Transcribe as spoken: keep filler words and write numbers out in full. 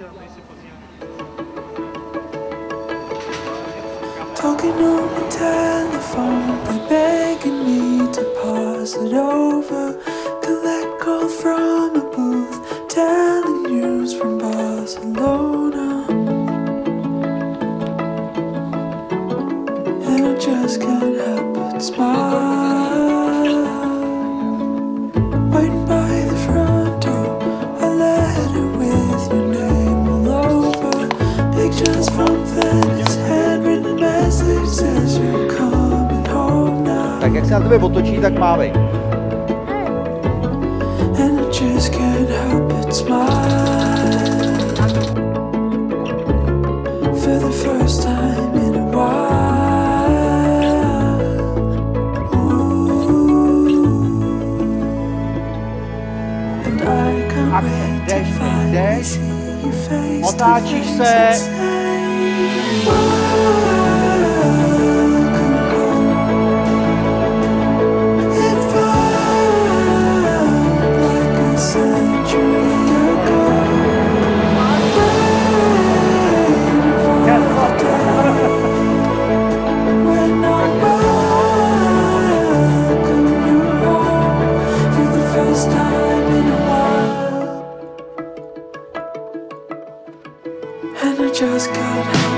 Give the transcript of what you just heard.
Talking on the telephone, they're begging me to pass it over. Collect call from a booth, telling news from Barcelona. And I just can't help but smile. Waiting by the front door, a letter with your name all over. Pictures from Venice, handwritten message says you're coming home now. Tak jak se na tebe otočí, tak mávej. And I just can't help but smile. For the first time in a while. Ooh. And I can't wait to finally see your face. Otáčíš se. And I just got